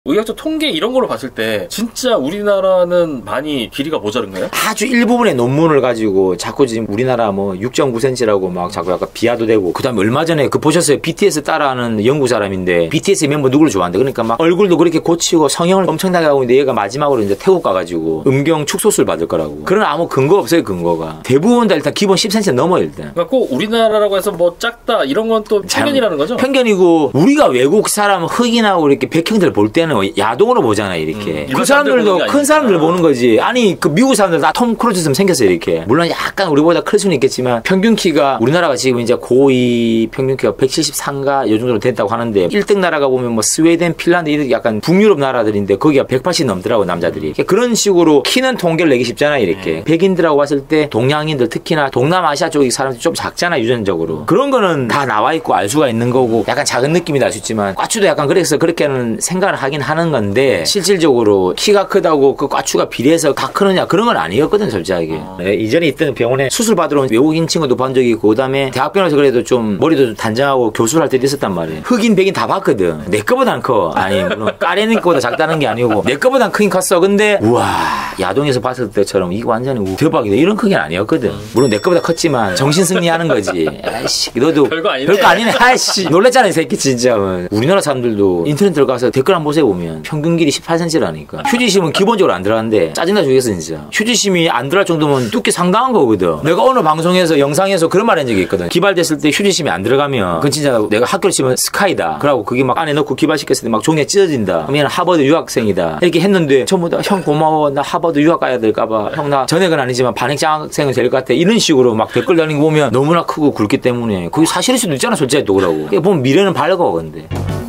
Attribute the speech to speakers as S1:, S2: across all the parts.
S1: 의학적 통계 이런 걸로 봤을 때 진짜 우리나라는 많이 길이가 모자른가요?
S2: 아주 일부분의 논문을 가지고 자꾸 지금 우리나라 뭐 6.9cm라고 막 자꾸 약간 비하도 되고, 그 다음에 얼마 전에 그 보셨어요? BTS 따라하는 영국 사람인데 BTS 멤버 누구를 좋아한대. 그러니까 막 얼굴도 그렇게 고치고 성형을 엄청나게 하고 있는데 얘가 마지막으로 이제 태국 가가지고 음경 축소수를 받을 거라고. 그런 아무 근거 없어요. 근거가 대부분 다 일단 기본 10cm 넘어 일단.
S1: 그러니까 꼭 우리나라라고 해서 뭐 작다 이런 건 또 편견이라는 거죠?
S2: 편견이고, 우리가 외국 사람 흑인하고 이렇게 백형들 볼 때는 야동으로 보잖아 이렇게. 그 사람들도 큰 사람들 보는 거지. 아니 그 미국 사람들 다 톰 크루즈처럼 생겼어요 이렇게. 물론 약간 우리보다 클 수는 있겠지만 평균 키가 우리나라가 지금 이제 고2 평균 키가 173가 요 정도로 됐다고 하는데 1등 나라가 보면 뭐 스웨덴, 핀란드 이런 약간 북유럽 나라들인데 거기가 180 넘더라고 남자들이. 그런 식으로 키는 통계를 내기 쉽잖아 이렇게. 백인들하고 봤을 때 동양인들 특히나 동남아시아 쪽 사람들이 좀 작잖아 유전적으로. 그런 거는 다 나와 있고 알 수가 있는 거고 약간 작은 느낌이 날 수 있지만 과추도 약간 그래서 그렇게는 생각을 하긴 하는 건데 실질적으로 키가 크다고 그 과추가 비례해서 다 크느냐 그런 건 아니었거든 솔직하게. 네, 이전에 있던 병원에 수술 받으러 온 외국인 친구도 본 적이 있고, 그 다음에 대학병원에서 그래도 좀 머리도 좀 단정하고 교수를 할 때도 있었단 말이에요. 흑인 백인 다 봤거든. 내 거보단 커. 아니 물론 까레니 거보다 작다는 게 아니고 내 거보단 크긴 컸어. 근데 우와 야동에서 봤을 때처럼 이거 완전히 대박이다 이런 크기는 아니었거든. 물론 내 거보다 컸지만 정신 승리하는 거지. 아이씨 너도 별거 아니네. 아이씨 놀랬잖아 이 새끼 진짜. 우리나라 사람들도 인터넷 들어가서 댓글 한번 보세요. 보면 평균 길이 18cm라니까. 휴지심은 기본적으로 안 들어가는데 짜증나 죽겠어 진짜. 휴지심이 안 들어갈 정도면 두께 상당한 거거든. 내가 어느 방송에서 영상에서 그런 말 한 적이 있거든. 기발됐을 때 휴지심이 안 들어가면 그건 진짜 내가 학교를 치면 스카이다. 그러고 그게 막 안에 넣고 기발시켰을 때 막 종이에 찢어진다. 그럼 얘는 하버드 유학생이다 이렇게 했는데 전부 다 형 고마워 나 하버드 유학 가야 될까봐 형 나 전액은 아니지만 반액 장학생은 될 것 같아 이런 식으로 막 댓글 달리는 거 보면 너무나 크고 굵기 때문에 그게 사실일 수도 있잖아 솔직히 또 그러고. 보면 미래는 밝어 근데.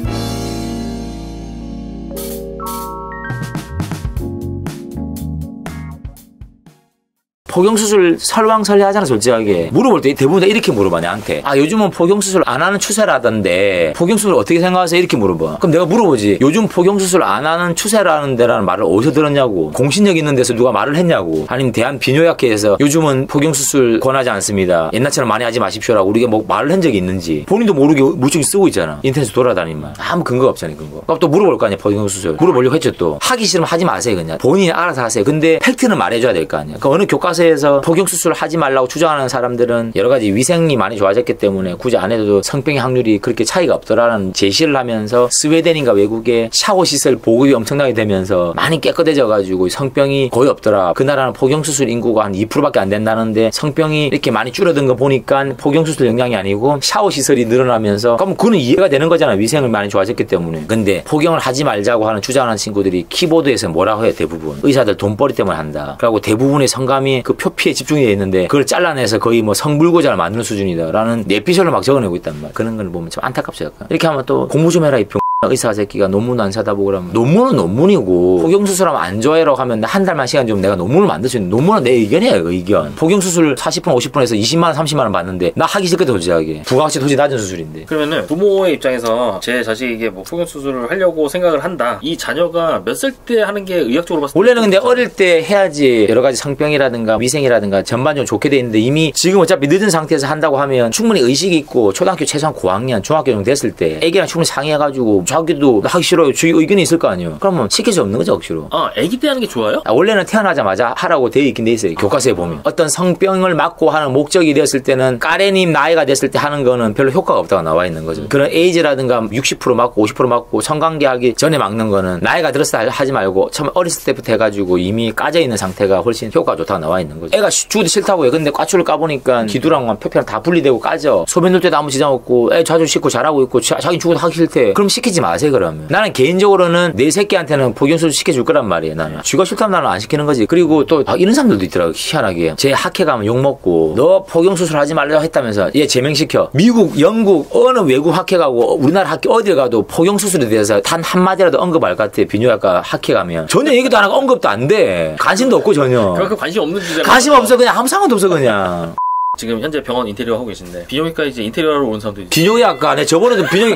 S2: 포경수술 설왕설래하잖아 솔직하게. 물어볼 때 대부분 다 이렇게 물어봐 내한테. 아 요즘은 포경수술 안 하는 추세라던데 포경수술 어떻게 생각하세요 이렇게 물어봐. 그럼 내가 물어보지 요즘 포경수술 안 하는 추세라는데라는 말을 어디서 들었냐고. 공신력 있는 데서 누가 말을 했냐고. 아니면 대한비뇨약회에서 요즘은 포경수술 권하지 않습니다 옛날처럼 많이 하지 마십시오라고 우리가 뭐 말을 한 적이 있는지 본인도 모르게 물증 쓰고 있잖아 인터넷에 돌아다니면. 아무 근거가 없잖아요 근거. 그럼 또 물어볼 거 아니야 포경수술. 물어보려고 했죠 또. 하기 싫으면 하지 마세요 그냥. 본인이 알아서 하세요. 근데 팩트는 말해줘야 될 거 아니야. 그러니까 어느 교과서 에서 포경수술을 하지 말라고 주장하는 사람들은 여러 가지 위생이 많이 좋아졌기 때문에 굳이 안 해도 성병의 확률이 그렇게 차이가 없더라는 제시를 하면서 스웨덴인가 외국에 샤워 시설 보급이 엄청나게 되면서 많이 깨끗해져 가지고 성병이 거의 없더라. 그 나라는 포경수술 인구가 한 2%밖에 안 된다는데 성병이 이렇게 많이 줄어든 거 보니까 포경수술 영향이 아니고 샤워 시설이 늘어나면서 그럼 그거는 이해가 되는 거잖아. 위생을 많이 좋아졌기 때문에. 근데 포경을 하지 말자고 하는 주장하는 친구들이 키보드에서 뭐라고 해요 대부분. 의사들 돈벌이 때문에 한다. 그리고 대부분의 성감이 그 표피에 집중이 돼 있는데 그걸 잘라내서 거의 뭐 성불고자를 만드는 수준이다라는 내피셜을 막 적어내고 있단 말이야. 그런 걸 보면 참 안타깝죠 약간. 이렇게 하면 또 공부 좀 해라 이 병 의사 새끼가 논문 안 찾아보고 그러면. 논문은 논문이고 포경수술하면 안 좋아해라고 하면 한 달만 시간 좀 내가 논문을 만들 수 있는. 논문은 내 의견이야 의견. 포경수술 40분 50분에서 20만원 30만원 받는데 나 하기 싫거든 솔직하게. 부가가치 도저히 낮은 수술인데.
S1: 그러면은 부모의 입장에서 제 자식에게 뭐 포경수술을 하려고 생각을 한다. 이 자녀가 몇 살 때 하는 게 의학적으로 봤을 때
S2: 원래는 근데 어릴 때 해야지 여러 가지 성병이라든가 위생이라든가 전반적으로 좋게 돼 있는데 이미 지금 어차피 늦은 상태에서 한다고 하면 충분히 의식이 있고 초등학교 최소한 고학년 중학교 정도 됐을 때 애기랑 충분히 상의해가지고 자기도 하기 싫어요 주의 의견이 있을 거 아니에요. 그러면 시킬 수 없는 거죠 억지로.
S1: 애기 때 하는 게 좋아요?
S2: 원래는 태어나자마자 하라고 돼 있긴 돼 있어요. 교과서에 보면 어떤 성병을 막고 하는 목적이 되었을 때는 까레님 나이가 됐을 때 하는 거는 별로 효과가 없다고 나와 있는 거죠. 그런 에이즈라든가 60% 맞고 50% 맞고 성관계하기 전에 막는 거는 나이가 들었을 때 하지 말고 처음 어렸을 때부터 해가지고 이미 까져 있는 상태가 훨씬 효과가 좋다고 나와 있는 거죠. 애가 죽어도 싫다고 해. 근데 과추를 까보니까 기두랑 표피랑 다 분리되고 까져. 소변 넣을 때도 아무 지장 없고 애 자주 씻고 잘하고 있고 자기 죽어도 하기 싫대. 그럼 시키지 마세요 그러면. 나는 개인적으로는 내 새끼한테는 포경수술 시켜줄 거란 말이에요. 나는 쥐가 싫다면 나는 안 시키는 거지. 그리고 또 이런 사람들도 있더라고 희한하게. 제 학회 가면 욕먹고 너 포경수술 하지 말라고 했다면서 얘 제명시켜. 미국 영국 어느 외국 학회 가고 우리나라 학회 어딜 가도 포경수술에 대해서 단 한마디라도 언급할 것 같아. 비뇨기과 학회 가면 전혀 얘기도 안 하고 언급도 안 돼. 관심도 없고 전혀.
S1: 그렇게 관심 없는 주제.
S2: 관심 없어 그냥 아무 상관도 없어 그냥.
S1: 지금 현재 병원 인테리어 하고 계신데 비뇨기과 이제 인테리어로 온 사람들이
S2: 비뇨기과 내 저번에도 비뇨기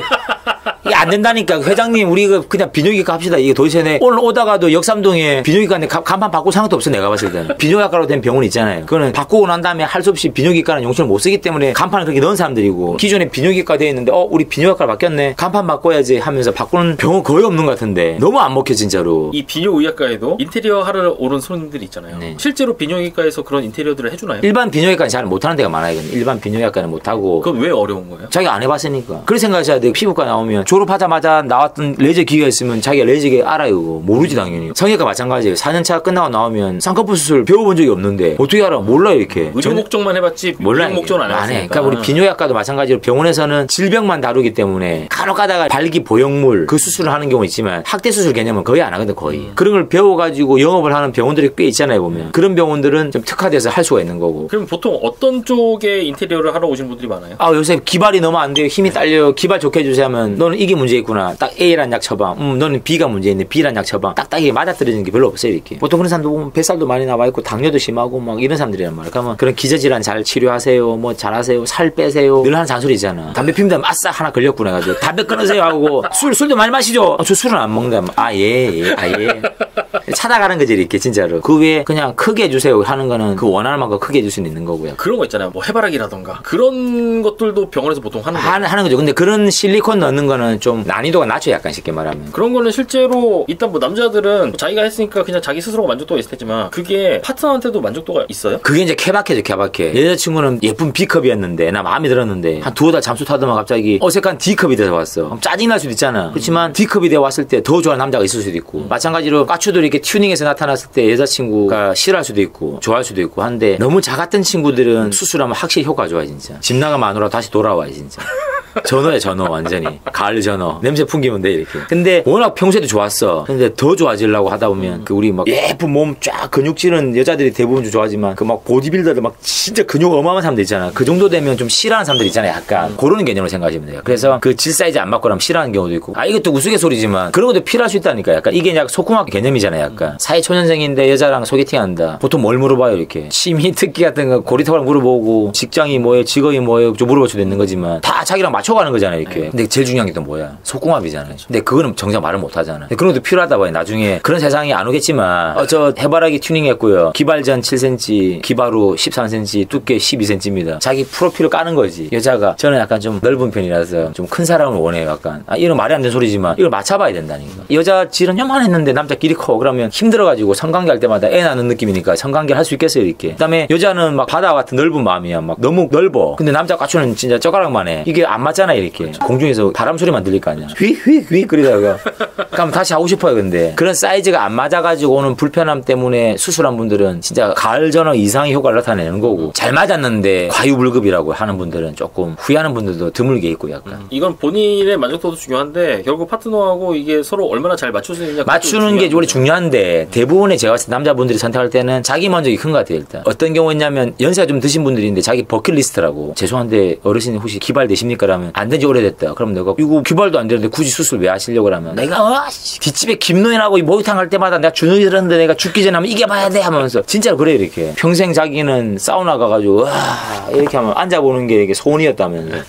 S2: 이게 안 된다니까. 회장님, 우리 그냥 비뇨기과 합시다. 이게 도대체 오늘 오다가도 역삼동에 비뇨기과인데 간판 바꿀 생각도 없어, 내가 봤을 때는. 비뇨기과로 된 병원 있잖아요. 그거는 바꾸고 난 다음에 할 수 없이 비뇨기과는 용천을 못 쓰기 때문에 간판을 그렇게 넣은 사람들이고, 기존에 비뇨기과 되어 있는데, 우리 비뇨기과로 바뀌었네. 간판 바꿔야지 하면서 바꾸는 병원 거의 없는 것 같은데. 너무 안 먹혀, 진짜로.
S1: 이 비뇨의학과에도 인테리어 하러 오는 손님들이 있잖아요. 네. 실제로 비뇨기과에서 그런 인테리어들을 해주나요?
S2: 일반 비뇨기과는 잘 못하는 데가 많아요. 일반 비뇨기과는 못하고.
S1: 그건 왜 어려운 거예요?
S2: 자기가 안 해봤으니까. 그렇게 생각하셔야 돼요. 피부과 나오면 졸업하자마자 나왔던 레이저 기계가 있으면 자기가 레이저 기계 알아요. 모르지 당연히. 성형외과 마찬가지예요. 4년차 끝나고 나오면 쌍꺼풀 수술 배워본 적이 없는데 어떻게 알아? 몰라요 이렇게.
S1: 의료 목적만 해봤지
S2: 몰라요.
S1: 목적은 안 해봤으니까.
S2: 그러니까 우리 비뇨기과도 마찬가지로 병원에서는 질병만 다루기 때문에 간혹 가다가 발기 보형물 그 수술을 하는 경우 있지만 학대 수술 개념은 거의 안 하거든 거의. 그런 걸 배워가지고 영업을 하는 병원들이 꽤 있잖아요 보면. 그런 병원들은 좀 특화돼서 할 수가 있는 거고.
S1: 그럼 보통 어떤 쪽에 인테리어를 하러 오시는 분들이 많아요?
S2: 요새 기발이 너무 안 돼요. 힘이 딸려요. 기발 좋게 해주세요 하면 너는 이게 문제 있구나. 딱 A란 약 처방. 너는 B가 문제 있네. B란 약 처방. 딱딱하게 맞아떨어지는 게 별로 없어요 이렇게. 보통 그런 사람도 보면 뱃살도 많이 나와 있고 당뇨도 심하고 막 이런 사람들이란 말이야. 그러면 그런 기저질환 잘 치료하세요. 뭐 잘하세요. 살 빼세요. 늘 하는 잔소리잖아. 담배 피우면 아싸 하나 걸렸구나 가지고 담배 끊으세요 하고 술도 많이 마시죠. 저 술은 안 먹는다. 예. 찾아가는 거지 이렇게 진짜로. 그 외에 그냥 크게 해주세요 하는 거는 그 원하는 만큼 크게 해줄 수는 있는 거고요.
S1: 그런 거 있잖아요. 뭐 해바라기라던가 그런 것들도 병원에서 보통 하는
S2: 거죠. 근데 그런 실리콘 넣는 거는 좀 난이도가 낮죠 약간 쉽게 말하면.
S1: 그런 거는 실제로 일단 뭐 남자들은 자기가 했으니까 그냥 자기 스스로가 만족도가 있을 테지만 그게 파트너한테도 만족도가 있어요?
S2: 그게 이제 케바케죠 케바케. 여자친구는 예쁜 B컵이었는데 나 마음에 들었는데 한 두어 달 잠수 타더만 갑자기 어색한 D컵이 돼서 왔어. 짜증날 수도 있잖아. 그렇지만 D컵이 되어 왔을 때 더 좋아하는 남자가 있을 수도 있고. 마찬가지로 까추들이 이렇게 튜닝해서 나타났을 때 여자친구가 싫어할 수도 있고 좋아할 수도 있고 한데 너무 작았던 친구들은 수술하면 확실히 효과가 좋아 진짜. 집 나가면 안 오라 다시 돌아와 진짜. 전어야 전어 완전히. 가을 전어. 냄새 풍기면 돼 이렇게. 근데 워낙 평소에도 좋았어. 근데 더 좋아지려고 하다 보면 그 우리 막 예쁜 몸 쫙 근육질은 여자들이 대부분 좀 좋아하지만 그 막 보디빌더들 막 진짜 근육 어마어마한 사람들 있잖아. 그 정도 되면 좀 싫어하는 사람들 있잖아 약간. 그런 개념으로 생각하시면 돼요. 그래서 그 질 사이즈 안 맞고 나면 싫어하는 경우도 있고. 이것도 우스갯소리지만 그런 것도 필요할 수 있다니까. 약간 이게 약간 소kum학 개념이잖아요 약간. 사회초년생인데 여자랑 소개팅한다. 보통 뭘 물어봐요 이렇게. 취미 특기 같은 거 고리타발 물어보고 직장이 뭐예요 직업이 뭐예요 좀 물어볼 수도 있는 거지만 다 자기랑 맞춰가는 거잖아요 이렇게. 근데 제일 중요한 게 또 뭐야 소kum합이잖아요. 근데 그거는 정작 말을 못 하잖아. 근데 그런 것도 필요하다 봐요. 나중에 그런 세상이 안 오겠지만 저 해바라기 튜닝했고요. 기발전 7cm 기바로 13cm 두께 12cm입니다. 자기 프로필을 까는 거지. 여자가 저는 약간 좀 넓은 편이라서 좀 큰 사람을 원해요 약간. 이런 말이 안 되는 소리지만 이걸 맞춰봐야 된다니까. 여자 질은 요만했는데 남자끼리 커 그러면 힘들어가지고 성관계 할 때마다 애 낳는 느낌이니까 성관계를 할 수 있겠어요 이렇게. 그다음에 여자는 막 바다 같은 넓은 마음이야. 막 너무 넓어. 근데 남자 까추는 진짜 젓가락만 해. 이게 안 맞잖아 이렇게. 공중에서 바람 소리만 들릴 거 아니야. 휙휙휙 그러다가 그럼 다시 하고 싶어요. 근데 그런 사이즈가 안 맞아가지고 오는 불편함 때문에 수술한 분들은 진짜 가을 전어 이상의 효과를 나타내는 거고 잘 맞았는데 과유불급이라고 하는 분들은 조금 후회하는 분들도 드물게 있고 약간.
S1: 이건 본인의 만족도도 중요한데 결국 파트너하고 이게 서로 얼마나 잘 맞출 수 있느냐
S2: 맞추는 게 원래 중요한데 대부분의 제가 봤을 때 남자분들이 선택할 때는 자기 만족이 큰 것 같아요 일단. 어떤 경우였냐면 연세가 좀 드신 분들인데 자기 버킷리스트라고 죄송한데 어르신 혹시 기발 되십니까? 라면 안 된 지 오래됐다. 그럼 내가 이거 기발도 안 되는데 굳이 수술 왜 하시려고 하면 내가 뒷집에 김노인하고 목욕탕 할 때마다 내가 주눅이었는데 내가 죽기 전에 하면 이겨봐야 돼 하면서 진짜로 그래요 이렇게. 평생 자기는 사우나 가가지고 이렇게 하면 앉아보는 게 이렇게 소원이었다면서.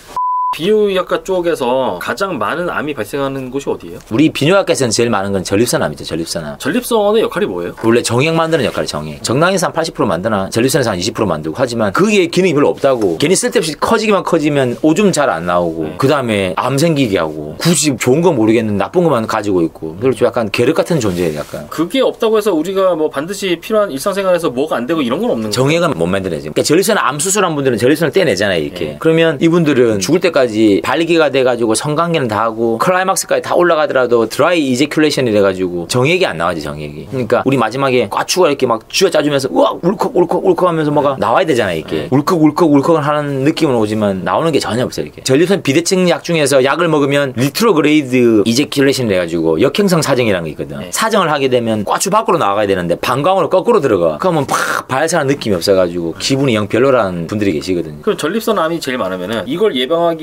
S1: 비뇨기과 쪽에서 가장 많은 암이 발생하는 곳이 어디예요?
S2: 우리 비뇨기과에서는 제일 많은 건 전립선암이죠. 전립선암.
S1: 전립선의 역할이 뭐예요?
S2: 원래 정액 만드는 역할이 정액. 정낭에서 한 80% 만드나 전립선에서 한 20% 만들고 하지만 그게 기능이 별로 없다고. 괜히 쓸데없이 커지기만 커지면 오줌 잘 안 나오고 그 다음에 암 생기게 하고 굳이 좋은 건 모르겠는데 나쁜 것만 가지고 있고 그리고 좀 약간 계륵 같은 존재예요 약간.
S1: 그게 없다고 해서 우리가 뭐 반드시 필요한 일상생활에서 뭐가 안 되고 이런 건 없는 거예요?
S2: 정액은 못 만들어야지. 그러니까 전립선 암 수술한 분들은 전립선을 떼내잖아요 이렇게. 그러면 이분들은 죽을 때까지 발기가 돼가지고 성관계는 다 하고 클라이막스까지 다 올라가더라도 드라이 이제큘레이션이 돼가지고 정액이 안 나와지 정액이. 그러니까 우리 마지막에 꽈추가 이렇게 막 쥐어짜주면서 우와 울컥 울컥 울컥 하면서 뭐가 나와야 되잖아 이렇게. 울컥 울컥 울컥 하는 느낌은 오지만 나오는 게 전혀 없어요 이렇게. 전립선 비대증 약 중에서 약을 먹으면 리트로그레이드 이제큘레이션이 돼가지고 역행성 사정이라는 게 있거든. 사정을 하게 되면 꽈추 밖으로 나가야 되는데 방광으로 거꾸로 들어가. 그러면 팍 발사하는 느낌이 없어가지고 기분이 영 별로라는 분들이 계시거든요.
S1: 그럼 전립선 암이 제일 많으면은 이걸 예방하기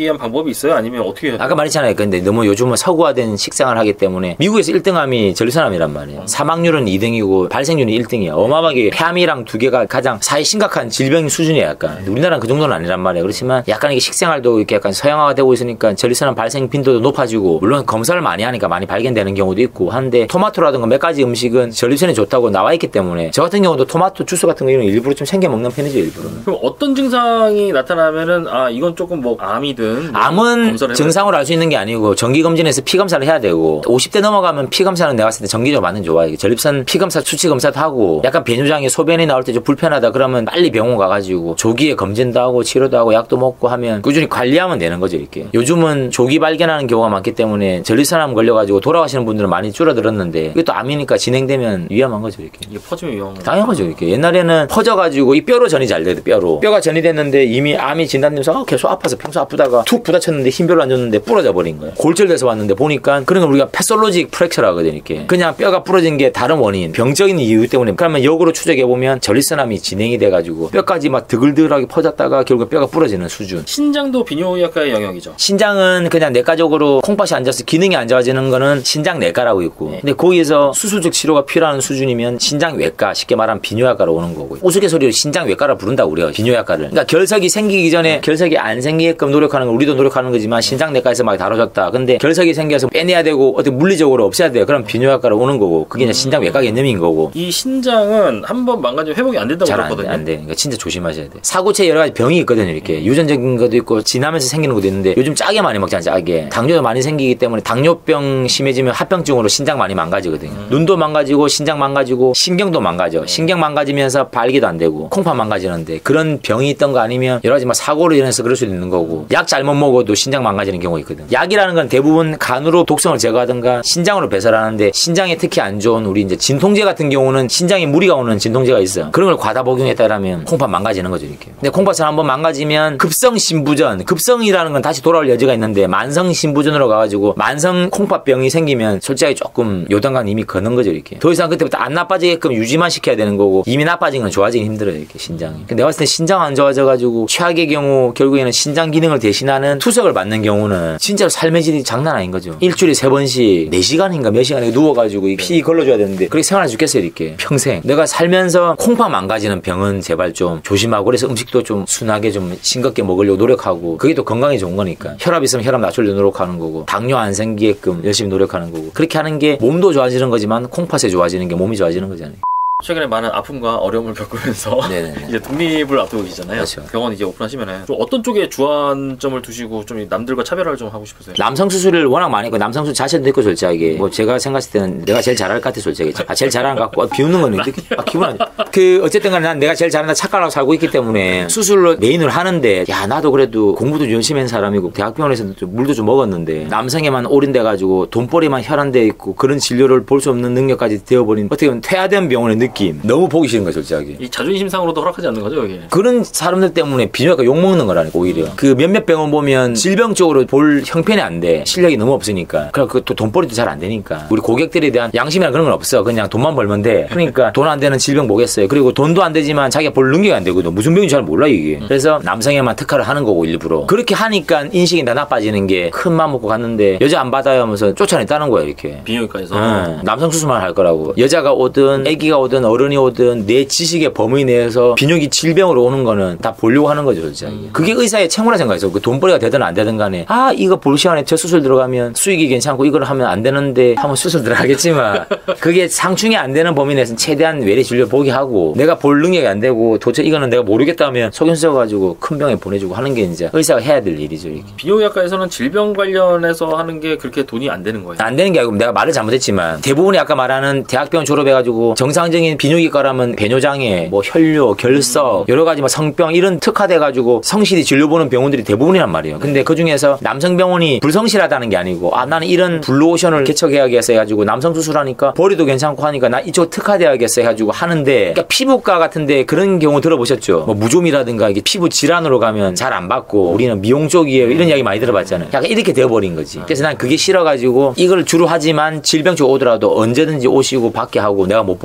S1: 위한 방법이 있어요? 아니면 어떻게 해야 돼요?
S2: 아까 말했잖아요. 근데 너무 요즘은 서구화된 식생활을 하기 때문에 미국에서 1등함이 전립선암이란 말이에요. 사망률은 2등이고 발생률은 1등이야. 어마어마하게 폐암이랑 두 개가 가장 사회 심각한 질병 수준이야. 약간 우리나라는 그 정도는 아니란 말이에요. 그렇지만 약간 이게 식생활도 이렇게 약간 서양화가 되고 있으니까 전립선암 발생 빈도도 높아지고 물론 검사를 많이 하니까 많이 발견되는 경우도 있고 한데 토마토라든가 몇 가지 음식은 전립선에 좋다고 나와 있기 때문에 저 같은 경우도 토마토 주스 같은 거 이런 일부러 좀 챙겨 먹는 편이죠. 일부러.
S1: 그럼 어떤 증상이 나타나면은 아 이건 조금 뭐 암이든 뭐
S2: 암은 증상으로 알 수 있는 게 아니고 정기검진에서 피검사를 해야 되고 50대 넘어가면 피검사는 내가 봤을 때 정기적으로 받는 게 좋아요. 전립선 피검사 수치검사도 하고 약간 배뇨장에 소변이 나올 때 좀 불편하다 그러면 빨리 병원 가가지고 조기에 검진도 하고 치료도 하고 약도 먹고 하면 꾸준히 관리하면 되는 거죠. 이렇게 요즘은 조기 발견하는 경우가 많기 때문에 전립선암 걸려가지고 돌아가시는 분들은 많이 줄어들었는데 이게 또 암이니까 진행되면 위험한 거죠. 이렇게
S1: 이게 퍼지면 위험한
S2: 당연하죠. 이렇게 옛날에는 퍼져가지고 이 뼈로 전이 잘 돼요. 뼈가 전이 됐는데 이미 암이 진단되면서 계속 아파서 평소 아프다가 툭 부딪혔는데 흰 뼈를 안 줬는데 부러져 버린 거예요. 골절돼서 왔는데 보니까 그런 걸 우리가 패솔로직 프랙처라 하거든요. 이렇게 그냥 뼈가 부러진 게 다른 원인 병적인 이유 때문에 그러면 역으로 추적해 보면 전립선암이 진행이 돼가지고 뼈까지 막 드글드글하게 퍼졌다가 결국 뼈가 부러지는 수준.
S1: 신장도 비뇨기과의 영역이죠.
S2: 신장은 그냥 내과적으로 콩팥이 앉아서 기능이 안 좋아지는 거는 신장 내과라고 있고 근데 거기에서 수술적 치료가 필요한 수준이면 신장 외과 쉽게 말하면 비뇨기과로 오는 거고 우스갯소리로 신장 외과라 부른다 우리가 비뇨기과를. 그러니까 결석이 생기기 전에 결석이 안 생기게끔 노력하는 건 우리도 노력하는 거지만 신장 내과에서 막 다뤄졌다. 근데 결석이 생겨서 빼내야 되고 어떻게 물리적으로 없애야 돼요. 그럼 비뇨기과로 오는 거고 그게 이제 신장 외과 개념인 거고.
S1: 이 신장은 한번 망가지면 회복이 안 된다고 그러거든요.
S2: 안 돼. 그러니까 진짜 조심하셔야 돼. 사고체 여러 가지 병이 있거든요. 이렇게 유전적인 것도 있고 지나면서 생기는 것도 있는데 요즘 짜게 많이 먹잖아요. 짜게. 당뇨도 많이 생기기 때문에 당뇨병 심해지면 합병증으로 신장 많이 망가지거든요. 눈도 망가지고 신장 망가지고 신경도 망가져. 신경 망가지면서 발기도 안 되고 콩팥 망가지는데 그런 병이 있던 거 아니면 여러 가지 막 사고로 인해서 그럴 수도 있는 거고 약 잘못 먹어도 신장 망가지는 경우가 있거든. 약이라는 건 대부분 간으로 독성을 제거하든가 신장으로 배설하는데 신장에 특히 안 좋은 우리 이제 진통제 같은 경우는 신장에 무리가 오는 진통제가 있어. 그런 걸 과다 복용했다라면 콩팥 망가지는 거죠. 이렇게. 근데 콩팥을 한번 망가지면 급성 신부전, 급성이라는 건 다시 돌아올 여지가 있는데 만성 신부전으로 가가지고 만성 콩팥병이 생기면 솔직히 조금 요단강 이미 거는 거죠. 이렇게. 더 이상 그때부터 안 나빠지게끔 유지만 시켜야 되는 거고 이미 나빠진 건 좋아지기 힘들어요. 이렇게 신장이. 근데 내가 봤을 때 신장 안 좋아져가지고 최악의 경우 결국에는 신장 기능을 대신하는 투석을 받는 경우는 진짜로 삶의 질이 장난 아닌 거죠. 일주일에 3번씩 4시간인가 몇 시간에 누워가지고 피 걸러줘야 되는데 그렇게 생활할 수 있겠어요. 이렇게 평생. 내가 살면서 콩팥 망가지는 병은 제발 좀 조심하고 그래서 음식도 좀 순하게 좀 싱겁게 먹으려고 노력하고 그게 또 건강에 좋은 거니까. 혈압 있으면 혈압 낮추려고 노력하는 거고 당뇨 안 생기게끔 열심히 노력하는 거고 그렇게 하는 게 몸도 좋아지는 거지만 콩팥에 좋아지는 게 몸이 좋아지는 거잖아요.
S1: 최근에 많은 아픔과 어려움을 겪으면서 이제 독립을 앞두고 계시잖아요.
S2: 그렇죠.
S1: 병원 이제 오픈하시면은 좀 어떤 쪽에 주안점을 두시고 좀 남들과 차별화를 좀 하고 싶으세요?
S2: 남성 수술을 워낙 많이 했고 남성 수술 자체도 있고 솔직하게 뭐 제가 생각했을 때는 내가 제일 잘할 것 같아 솔직히. 제일 잘하는 것 같고 비웃는 거는 기분 안 그 어쨌든 간에 난 내가 제일 잘한다 착각하고 살고 있기 때문에 수술로 메인을 하는데 야 나도 그래도 공부도 열심히 한 사람이고 대학병원에서도 좀 물도 좀 먹었는데 남성에만 올인돼 가지고 돈벌이만 혈안돼 있고 그런 진료를 볼 수 없는 능력까지 되어버린 어떻게 보면 퇴화된 병원의 느낌 너무 보기 싫은 거야 솔직하게.
S1: 이 자존심상으로도 허락하지 않는 거죠 이게.
S2: 그런 사람들 때문에 비뇨기과 욕먹는 거라니까 오히려. 그 몇몇 병원 보면 질병 쪽으로 볼 형편이 안 돼. 실력이 너무 없으니까. 그러니까 그 또 돈벌이도 잘 안 되니까. 우리 고객들에 대한 양심이나 그런 건 없어. 그냥 돈만 벌면 돼. 그러니까 돈 안 되는 질병 뭐겠어요. 그리고 돈도 안 되지만 자기가 볼 능력이 안 되거든. 무슨 병인지 잘 몰라 이게. 그래서 남성에만 특화를 하는 거고 일부러. 그렇게 하니까 인식이 다 나빠지는 게 큰 마음 먹고 갔는데 여자 안 받아요 하면서 쫓아냈다는 거야 이렇게.
S1: 비뇨기과에서.
S2: 남성 수술만 할 거라고. 여자가 오든 애기가 오든 어른이 오든 내 지식의 범위 내에서 비뇨기 질병으로 오는 거는 다 보려고 하는 거죠 진짜. 그게 의사의 책무라 생각해서 그 돈벌이가 되든 안 되든 간에 아 이거 볼 시간에 저 수술 들어가면 수익이 괜찮고 이걸 하면 안 되는데 한번 수술 들어가겠지만 그게 상충이 안 되는 범위 내에서는 최대한 외래 진료 보게 하고 내가 볼 능력이 안 되고 도저히 이거는 내가 모르겠다 하면 속임수 써가지고 큰 병에 보내주고 하는 게 이제 의사가 해야 될 일이죠. 이렇게.
S1: 비뇨기과에서는 질병 관련해서 하는 게 그렇게 돈이 안 되는 거예요?
S2: 안 되는 게 아니고 내가 말을 잘못했지만 대부분이 아까 말하는 대학병원 졸업해가지고 정상적인 비뇨기과라면 배뇨장애, 뭐 혈뇨, 결석, 여러 가지 뭐 성병 이런 특화돼가지고 성실히 진료 보는 병원들이 대부분이란 말이에요. 근데 그 중에서 남성 병원이 불성실하다는 게 아니고 아 나는 이런 블루오션을 개척해야겠어 해가지고 남성 수술하니까 벌이도 괜찮고 하니까 나 이쪽 특화돼야겠어 해가지고 하는데 그러니까 피부과 같은데 그런 경우 들어보셨죠? 뭐 무좀이라든가 이게 피부 질환으로 가면 잘 안 받고 우리는 미용 쪽이에요 이런 이야기 많이 들어봤잖아요. 약간 이렇게 되어버린 거지. 그래서 난 그게 싫어가지고 이걸 주로 하지만 질병 쪽 오더라도 언제든지 오시고 받게 하고 내가 못 보는 질병이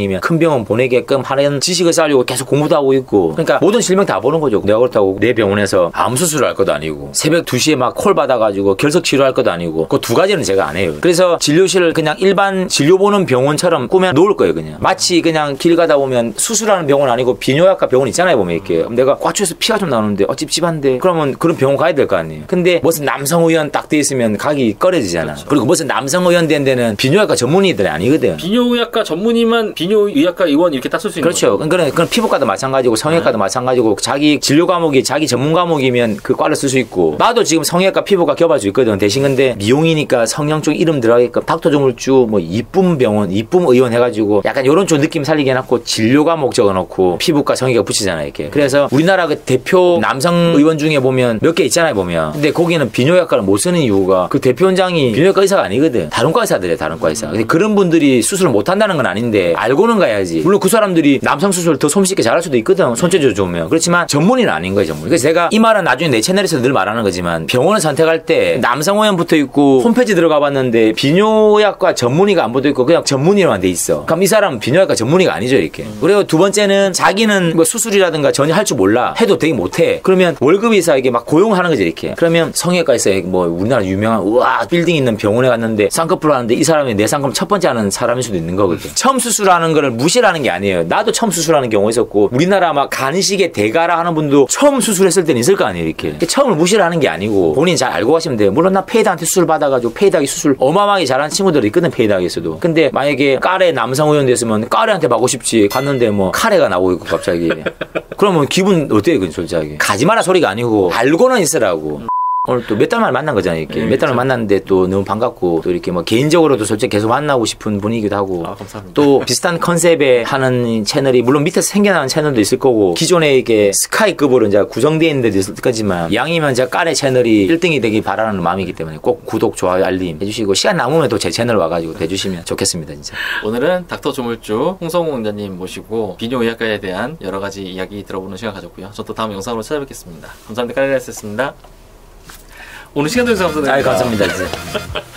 S2: 병이면 큰 병원 보내게끔 하는 지식을 쌓으려고 계속 공부도 하고 있고 그러니까 모든 실명 다 보는 거죠. 내가 그렇다고 내 병원에서 암 수술을 할 것도 아니고 새벽 2시에 막 콜 받아가지고 결석 치료할 것도 아니고 그 두 가지는 제가 안 해요. 그래서 진료실을 그냥 일반 진료 보는 병원처럼 꾸며 놓을 거예요. 그냥 마치 그냥 길 가다 보면 수술하는 병원 아니고 비뇨약과 병원 있잖아요. 보면 이렇게 내가 꽉추에서 피가 좀 나오는데 찝찝한데 그러면 그런 병원 가야 될 거 아니에요. 근데 무슨 남성 의원 딱 돼 있으면 가기 꺼려지잖아. 그렇죠. 그리고 무슨 남성 의원 된 데는 비뇨약과 전문의들이 아니거든.
S1: 비뇨의학과 전문의만 비뇨의학과 의원 이렇게 딱 쓸 수 있는
S2: 그렇죠.
S1: 거예요.
S2: 그건 피부과도 마찬가지고 성형외과도 마찬가지고 자기 진료 과목이 자기 전문 과목이면 그 과를 쓸 수 있고 나도 지금 성형외과 피부과 겹할 수 있거든. 대신 근데 미용이니까 성형 쪽 이름 들어가게끔 닥터 조물주 뭐 이쁨 병원 이쁨 의원 해가지고 약간 이런 쪽 느낌 살리게 해놓고 진료 과목 적어놓고 피부과 성형외과 붙이잖아요. 이렇게. 그래서 우리나라 그 대표 남성 의원 중에 보면 몇 개 있잖아요. 보면. 근데 거기는 비뇨약과를 못 쓰는 이유가 그 대표원장이 비뇨약과 의사가 아니거든. 다른 과 의사들이에요. 다른 과 의사. 근데 그런 분들이 수술을 못한다는 건 아닌데 알고는 가야지. 물론 그 사람들이 남성 수술을 더 솜씨있게 잘할 수도 있거든. 손재주 좋으면. 그렇지만 전문의는 아닌 거예요. 전문. 그래서 제가 이 말은 나중에 내 채널에서 늘 말하는 거지만 병원을 선택할 때 남성 의원 붙어 있고 홈페이지 들어가 봤는데 비뇨약과 전문의가 안 붙어 있고 그냥 전문의로만 돼 있어. 그럼 이 사람은 비뇨약과 전문의가 아니죠. 이렇게. 그리고 두 번째는 자기는 뭐 수술이라든가 전혀 할 줄 몰라. 해도 되게 못해. 그러면 월급이사 이게 막 고용하는 거지 이렇게. 그러면 성형외과에서 뭐 우리나라 유명한 우와 빌딩 있는 병원에 갔는데 쌍꺼풀 하는데 이 사람이 내 쌍꺼풀 첫 번째 하는 사람일 수도 있는 거거든. 처음 수술하는 거를 무시하는 게 아니에요. 나도 처음 수술하는 경우 있었고 우리나라 막 간이식에 대가라 하는 분도 처음 수술했을 때는 있을 거 아니에요. 이렇게. 처음을 무시하는 게 아니고 본인이 잘 알고 가시면 돼요. 물론 나 페이드한테 수술 받아가지고 페이드하기 수술 어마어마하게 잘하는 친구들이 있거든. 페이드하기에서도. 근데 만약에 까레 남성 의원 됐으면 까레한테 받고 싶지. 갔는데 뭐 카레가 나오고 있고 갑자기. 그러면 기분 어때요? 그건 솔직하게. 가지 마라 소리가 아니고 알고는 있으라고. 오늘 또 몇 달 만에 만난 거잖아요. 이렇게. 몇 달을 만났는데 또 너무 반갑고 또 이렇게 뭐 개인적으로도 솔직히 계속 만나고 싶은 분이기도 하고.
S1: 아, 감사합니다.
S2: 또 비슷한 컨셉에 하는 채널이 물론 밑에서 생겨나는 채널도 있을 거고 기존에 이게 스카이급으로 이제 구성되어 있는 데도 있을 거지만 양이면 제가 까레 채널이 1등이 되기 바라는 마음이기 때문에 꼭 구독, 좋아요, 알림 해주시고 시간 남으면 또 제 채널 와가지고 해주시면 좋겠습니다. 진짜.
S1: 오늘은 닥터 조물주 홍성우 원장님 모시고 비뇨의학과에 대한 여러 가지 이야기 들어보는 시간 가졌고요. 저 또 다음 영상으로 찾아뵙겠습니다. 감사합니다. 까레라였습니다. 오늘 시간 내주셔서 감사드립니다.
S2: 감사합니다. 진짜.